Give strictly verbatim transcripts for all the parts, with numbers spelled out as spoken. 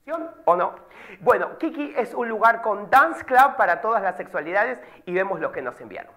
¿O no? Bueno, Kiki es un lugar con dance club para todas las sexualidades y vemos lo que nos enviaron.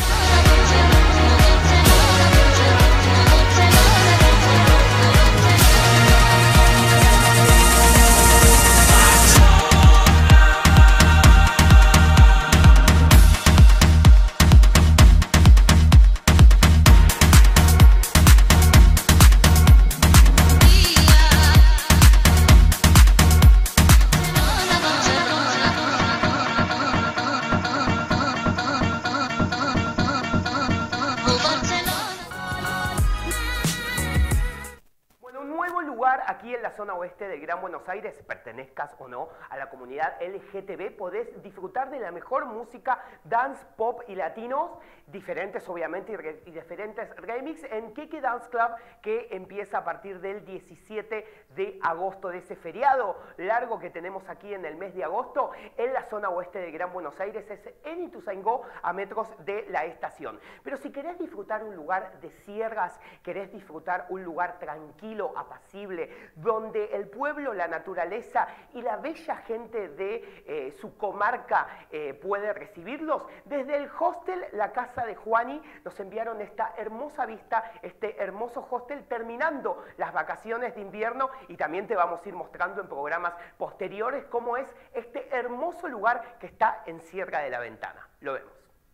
Aquí en la zona oeste del Gran Buenos Aires, pertenezcas o no a la comunidad L G T B, podés disfrutar de la mejor música dance, pop y latinos, diferentes obviamente y, re, y diferentes remix en Kiki Dance Club, que empieza a partir del diecisiete de agosto, de ese feriado largo que tenemos aquí en el mes de agosto en la zona oeste del Gran Buenos Aires, es en Ituzaingó, a metros de la estación. Pero si querés disfrutar un lugar de sierras, querés disfrutar un lugar tranquilo, apacible, donde el pueblo, la naturaleza y la bella gente de eh, su comarca eh, puede recibirlos, desde el hostel La Casa de Juani nos enviaron esta hermosa vista, este hermoso hostel terminando las vacaciones de invierno, y también te vamos a ir mostrando en programas posteriores cómo es este hermoso lugar que está en Sierra de la Ventana. Lo vemos.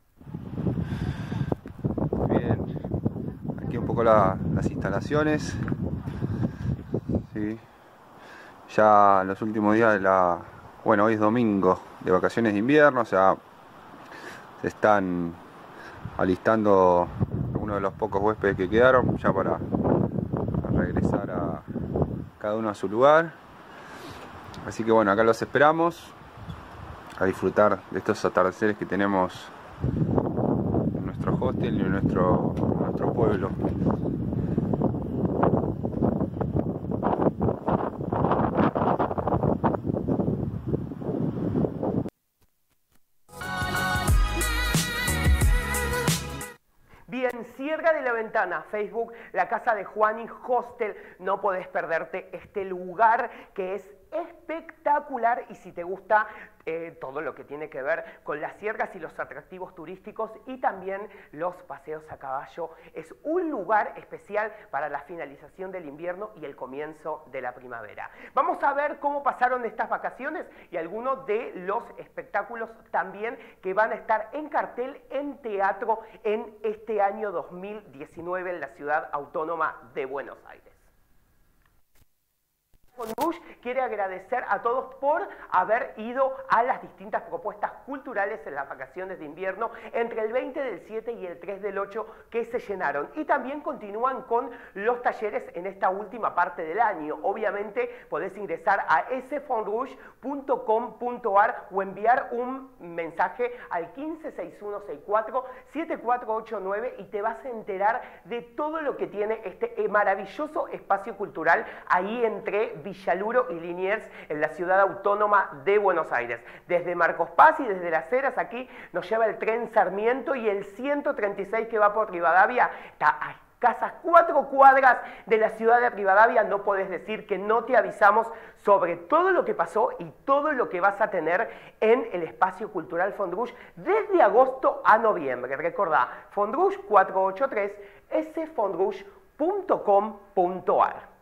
Bien, aquí un poco la, las instalaciones. Sí. Ya los últimos días de la... Bueno, hoy es domingo de vacaciones de invierno, o sea, se están alistando algunos de los pocos huéspedes que quedaron ya para, para regresar a cada uno a su lugar. Así que bueno, acá los esperamos a disfrutar de estos atardeceres que tenemos en nuestro hostel y en nuestro, en nuestro pueblo. Bien, Sierra de la Ventana, Facebook, La Casa de Juani Hostel, no podés perderte este lugar que es espectacular, y si te gusta eh, todo lo que tiene que ver con las sierras y los atractivos turísticos y también los paseos a caballo, es un lugar especial para la finalización del invierno y el comienzo de la primavera. Vamos a ver cómo pasaron estas vacaciones y algunos de los espectáculos también que van a estar en cartel en teatro en este año dos mil diecinueve en la ciudad autónoma de Buenos Aires. Fonrush quiere agradecer a todos por haber ido a las distintas propuestas culturales en las vacaciones de invierno entre el veinte del siete y el tres del ocho que se llenaron, y también continúan con los talleres en esta última parte del año. Obviamente podés ingresar a ese fonrush punto com punto ar o enviar un mensaje al quince seis uno seis cuatro siete cuatro ocho nueve y te vas a enterar de todo lo que tiene este maravilloso espacio cultural ahí entre Villaluro y Liniers en la ciudad autónoma de Buenos Aires. Desde Marcos Paz y desde Las Heras aquí nos lleva el tren Sarmiento, y el ciento treinta y seis que va por Rivadavia está a casas cuatro cuadras de la ciudad de Rivadavia. No podés decir que no te avisamos sobre todo lo que pasó y todo lo que vas a tener en el espacio cultural Fonrush desde agosto a noviembre. Recordá, Fonrush cuatrocientos ochenta y tres, ese fonrush punto com punto ar.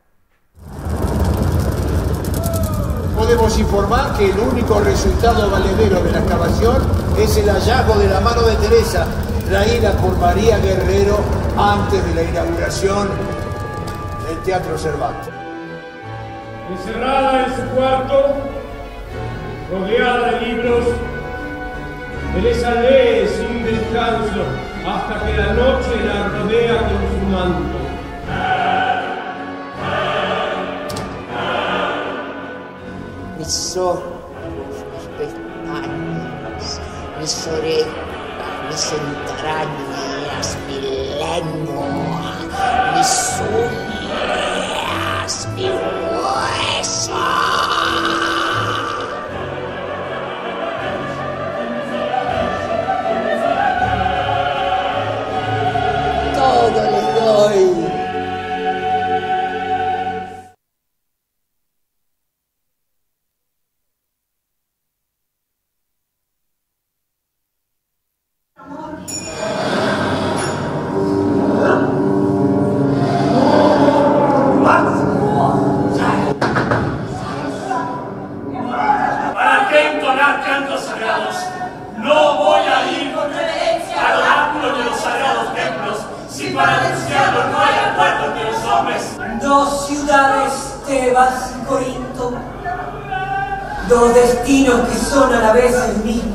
Podemos informar que el único resultado valedero de la excavación es el hallazgo de la mano de Teresa, traída por María Guerrero antes de la inauguración del Teatro Cervantes. Encerrada en su cuarto, rodeada de libros, Teresa lee sin descanso hasta que la noche la rodea con su manto. Mis ojos, mis pestañas, mis orejas, mis entrañas, mi lengua, mis uñas, mi hueso. Todo les doy. Dos ciudades, Tebas y Corinto. Dos destinos que son a la vez el mismo.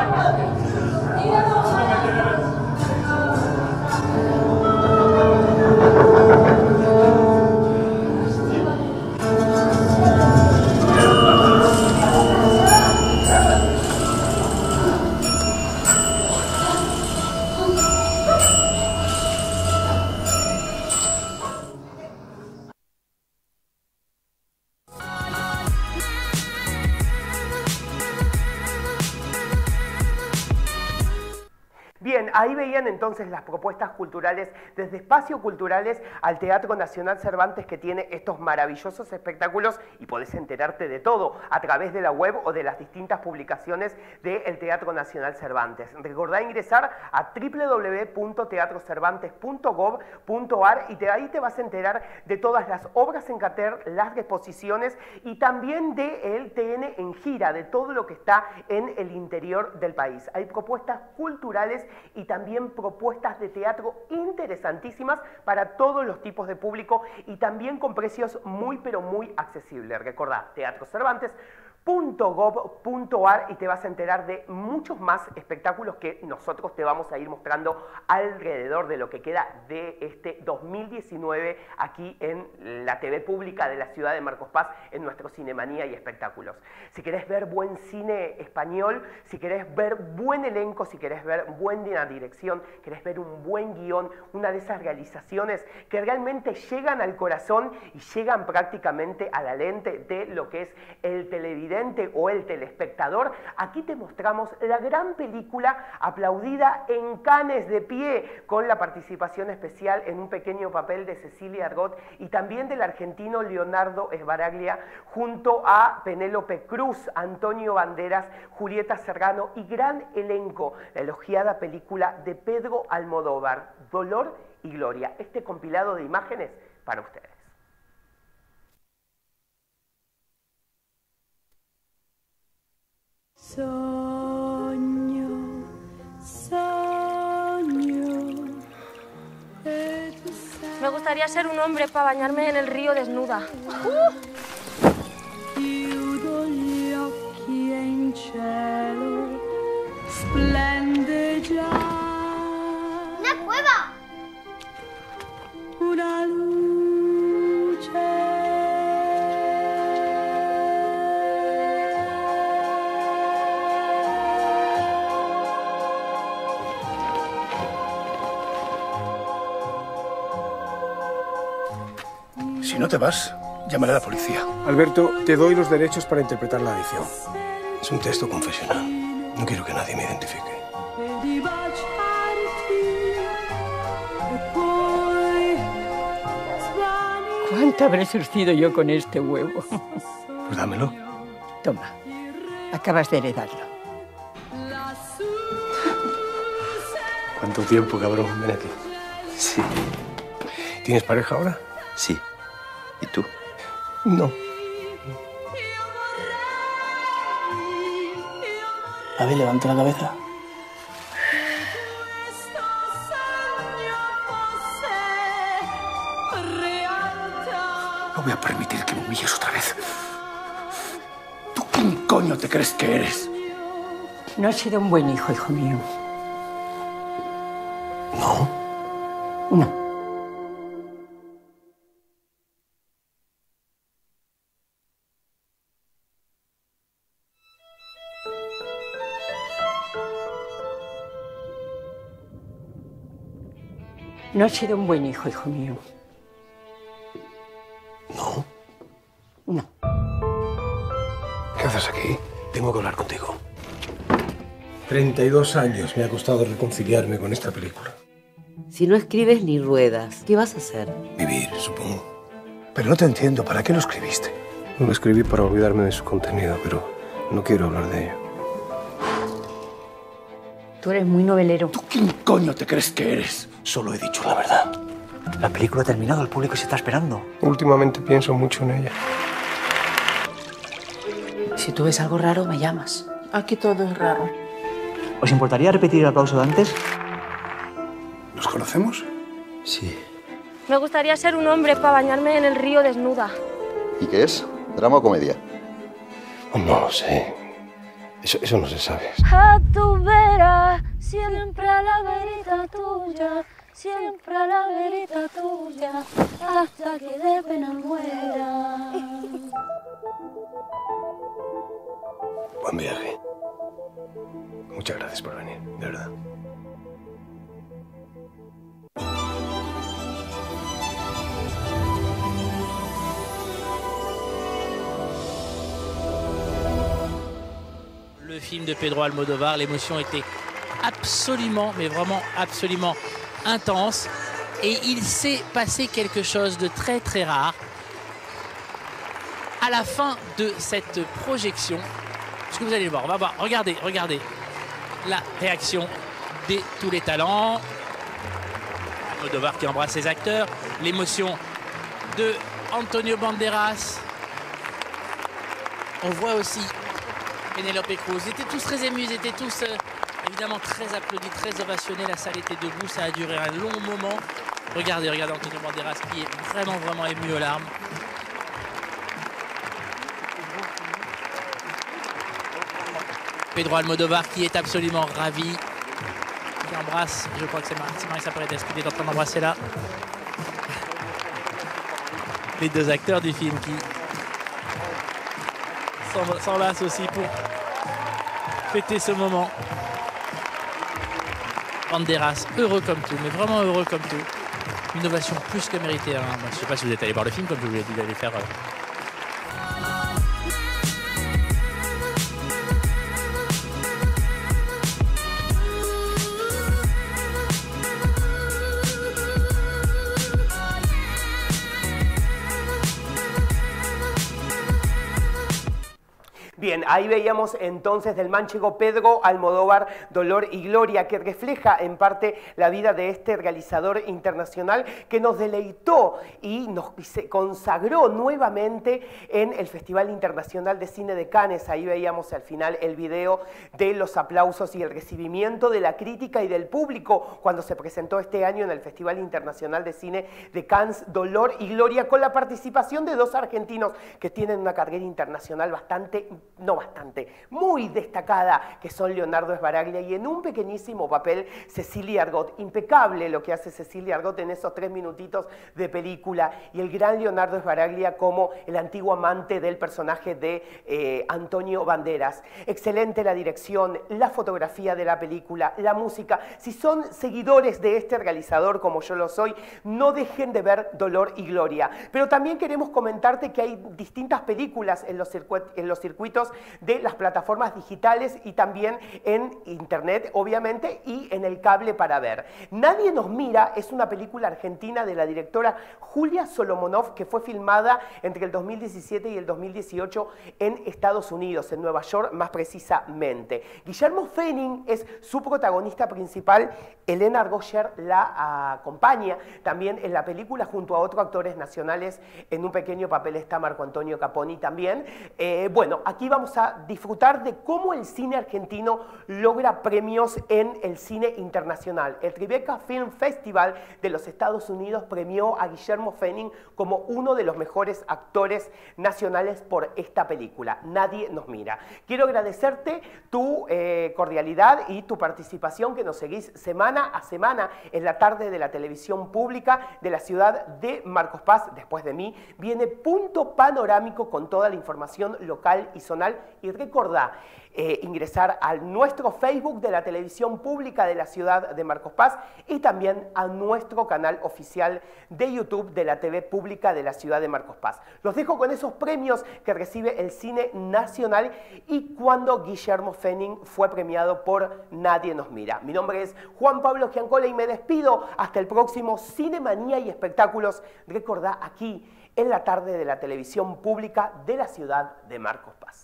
Bien, ahí veían entonces las propuestas culturales desde espacios culturales al Teatro Nacional Cervantes, que tiene estos maravillosos espectáculos, y podés enterarte de todo a través de la web o de las distintas publicaciones del Teatro Nacional Cervantes. Recordá ingresar a w w w punto teatro cervantes punto gov punto a r y te, ahí te vas a enterar de todas las obras en cartel, las exposiciones y también del T N en gira, de todo lo que está en el interior del país. Hay propuestas culturales y también propuestas de teatro interesantísimas para todos los tipos de público y también con precios muy pero muy accesibles. Recordá, Teatro Cervantes punto gov punto a r y te vas a enterar de muchos más espectáculos que nosotros te vamos a ir mostrando alrededor de lo que queda de este dos mil diecinueve aquí en la T V pública de la ciudad de Marcos Paz, en nuestro Cinemanía y Espectáculos. Si querés ver buen cine español, si querés ver buen elenco, si querés ver buena dirección, querés ver un buen guión, una de esas realizaciones que realmente llegan al corazón y llegan prácticamente a la lente de lo que es el televidente o el telespectador, aquí te mostramos la gran película aplaudida en Cannes de pie, con la participación especial en un pequeño papel de Cecilia Argot y también del argentino Leonardo Sbaraglia, junto a Penélope Cruz, Antonio Banderas, Julieta Serrano y gran elenco, la elogiada película de Pedro Almodóvar, Dolor y Gloria. Este compilado de imágenes para ustedes. Sogno, sogno. Me gustaría ser un hombre para bañarme en el río desnuda. Chiudo gli occhi e in cielo splende già. ¡Una cueva! Una luce. Si no te vas, llamaré a la policía. Alberto, te doy los derechos para interpretar la edición. Es un texto confesional. No quiero que nadie me identifique. ¿Cuánto habré surcido yo con este huevo? Pues dámelo. Toma, acabas de heredarlo. ¿Cuánto tiempo, cabrón? Ven aquí. Sí. ¿Tienes pareja ahora? Sí. ¿Y tú? No. A ver, levanta la cabeza. No voy a permitir que me humilles otra vez. ¿Tú quién coño te crees que eres? No has sido un buen hijo, hijo mío. No. No. No has sido un buen hijo, hijo mío. No. No. ¿Qué haces aquí? Tengo que hablar contigo. treinta y dos años me ha costado reconciliarme con esta película. Si no escribes ni ruedas, ¿qué vas a hacer? Vivir, supongo. Pero no te entiendo. ¿Para qué lo escribiste? Lo escribí para olvidarme de su contenido, pero no quiero hablar de ello. Tú eres muy novelero. ¿Tú quién coño te crees que eres? Solo he dicho la verdad. La película ha terminado, el público se está esperando. Últimamente pienso mucho en ella. Si tú ves algo raro, me llamas. Aquí todo es raro. ¿Os importaría repetir el aplauso de antes? ¿Nos conocemos? Sí. Me gustaría ser un hombre para bañarme en el río desnuda. ¿Y qué es? ¿Drama o comedia? No lo sé. Eso, eso no se sabe. A tu vera, siempre a la verita tuya, siempre a la verita tuya, hasta que de pena muera. Buen viaje. Muchas gracias por venir, de verdad. Le film de Pedro Almodóvar, l'émotion était absolument, mais vraiment absolument intense. Et il s'est passé quelque chose de très très rare. À la fin de cette projection, ce que vous allez le voir, on va voir, regardez, regardez la réaction de tous les talents. Almodóvar qui embrasse ses acteurs, l'émotion de Antonio Banderas. On voit aussi Penélope Cruz. Ils étaient tous très émus, ils étaient tous euh, évidemment très applaudis, très ovationnés. La salle était debout, ça a duré un long moment. Regardez, regardez Antonio Banderas qui est vraiment, vraiment ému aux larmes. Pedro Almodóvar qui est absolument ravi, qui embrasse, je crois que c'est Mar Marisa Paredes qui est en train d'embrasser là. Les deux acteurs du film qui s'enlacent aussi pour fêter ce moment. Banderas, heureux comme tout, mais vraiment heureux comme tout. Une ovation plus que méritée. Hein. Je ne sais pas si vous êtes allé voir le film, comme je vous l'ai dit d'aller faire. Euh... Bien, ahí veíamos entonces del manchego Pedro Almodóvar, Dolor y Gloria, que refleja en parte la vida de este realizador internacional que nos deleitó y nos se consagró nuevamente en el Festival Internacional de Cine de Cannes. Ahí veíamos al final el video de los aplausos y el recibimiento de la crítica y del público cuando se presentó este año en el Festival Internacional de Cine de Cannes, Dolor y Gloria, con la participación de dos argentinos que tienen una carrera internacional bastante no bastante, muy destacada, que son Leonardo Sbaraglia y en un pequeñísimo papel Cecilia Argot. Impecable lo que hace Cecilia Argot en esos tres minutitos de película, y el gran Leonardo Sbaraglia como el antiguo amante del personaje de eh, Antonio Banderas. Excelente la dirección, la fotografía de la película, la música. Si son seguidores de este realizador como yo lo soy, no dejen de ver Dolor y Gloria. Pero también queremos comentarte que hay distintas películas en los, circuit en los circuitos de las plataformas digitales y también en internet, obviamente, y en el cable para ver. Nadie nos mira es una película argentina de la directora Julia Solomonov que fue filmada entre el dos mil diecisiete y el dos mil dieciocho en Estados Unidos, en Nueva York más precisamente. Guillermo Fenning es su protagonista principal, Elena Argoyer la acompaña también en la película junto a otros actores nacionales. En un pequeño papel está Marco Antonio Caponi también. Eh, bueno, aquí vamos a disfrutar de cómo el cine argentino logra premios en el cine internacional. El Tribeca Film Festival de los Estados Unidos premió a Guillermo Fenning como uno de los mejores actores nacionales por esta película, Nadie nos mira. Quiero agradecerte tu eh, cordialidad y tu participación, que nos seguís semana a semana en la tarde de la televisión pública de la ciudad de Marcos Paz. Después de mí viene Punto Panorámico con toda la información local y zonal. Y recordá eh, ingresar a nuestro Facebook de la televisión pública de la ciudad de Marcos Paz y también a nuestro canal oficial de YouTube de la T V pública de la ciudad de Marcos Paz. Los dejo con esos premios que recibe el cine nacional y cuando Guillermo Fenning fue premiado por Nadie nos mira. Mi nombre es Juan Pablo Giancola y me despido hasta el próximo Cinemanía y Espectáculos. Recordá aquí en la tarde de la televisión pública de la ciudad de Marcos Paz.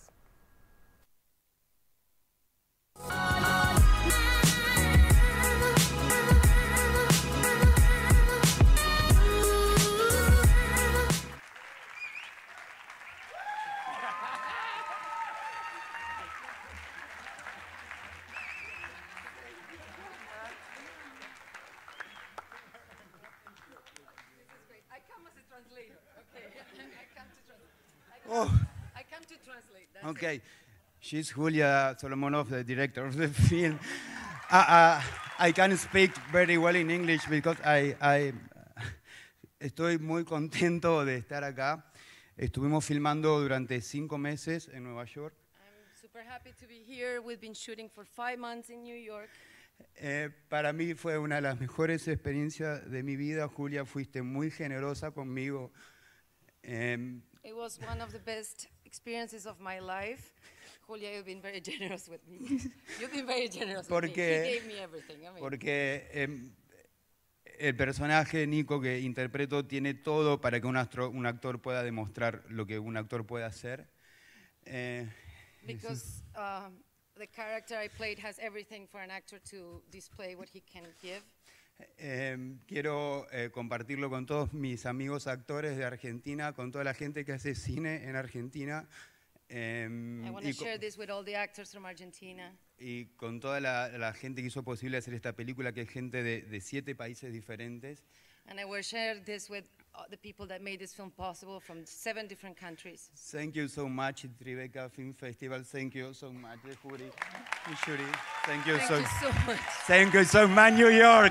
Oh. I come to translate. That's Okay. it. She's Julia Solomonov, the director of the film. uh, uh, I can speak very well in English because I, I estoy muy contento de estar acá. Estuvimos filmando durante cinco meses en Nueva York. I'm super happy to be here. We've been shooting for five months in New York. Eh, para mí fue una de las mejores experiencias de mi vida. Julia, fuiste muy generosa conmigo. Eh, It was one of the best experiences of my life. Julia, you've been very generous with me. You've been very generous with me. porque, He gave me everything. I mean. porque eh, el personaje Nico que interpreto tiene todo para que un, astro, un actor pueda demostrar lo que un actor puede hacer. Eh, Because uh, the character I played has everything for an actor to display what he can give. Eh, quiero eh, compartirlo con todos mis amigos actores de Argentina, con toda la gente que hace cine en Argentina. Eh, I want y, to con, share this with all the actors from Argentina. y con toda la, la gente que hizo posible hacer esta película, que es gente de, de siete países diferentes. And I will share this with uh, the people that made this film possible from seven different countries. Thank you so much, Tribeca Film Festival. Thank you so much, Juri. Shuri. Thank you Thank so, you so much. Thank you so much, New York.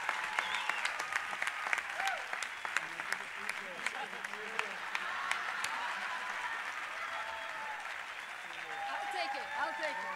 I'll take it. I'll take it.